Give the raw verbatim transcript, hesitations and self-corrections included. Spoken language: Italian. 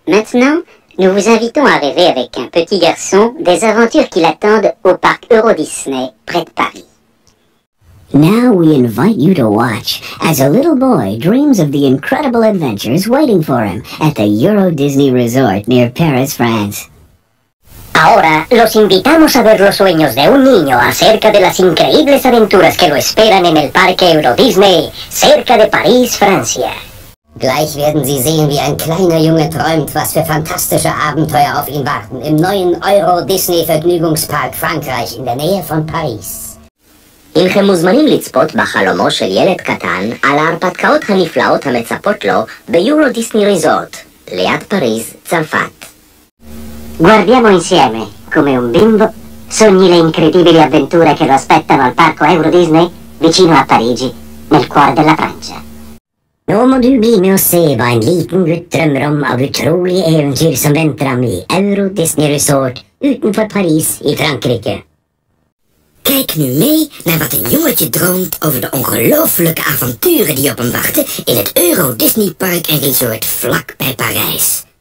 Maintenant, nous vous invitons à rêver avec un petit garçon des aventures qui l'attendent au parc Euro Disney près de Paris. Now we invite you to watch as a little boy dreams of the incredible adventures waiting for him at the Euro Disney Resort near Paris, France. Ahora los invitamos a ver los sueños de un niño acerca de las increíbles aventuras que lo esperan en el parque Euro Disney, cerca de París, Francia. Gleich werden Sie sehen, wie ein kleiner Junge träumt, was für fantastische Abenteuer auf ihn warten im neuen Euro Disney Vergnügungspark Frankreich in der Nähe von פריז. הנכם מוזמנים לצפות בחלומו של ילד קטן על ההרפתקאות הנפלאות המצפות לו ביורו דיסני ריזורט, ליד פריז, צרפת. Guardiamo insieme, come un bimbo, sogni le incredibili avventure che lo aspettano al parco Euro Disney vicino a Parigi, nel cuore della Francia. Nå må du bli med og se hva en liten gutt drømmer om av utrolige eventyr som venter ham i Euro Disney Resort utenfor Paris i Frankrike. Kijk nu mee naar wat een jongetje droomt over de ongelooflijke avonturen die op hem wachten in het Euro Disney Park en Resort vlak bij Parijs.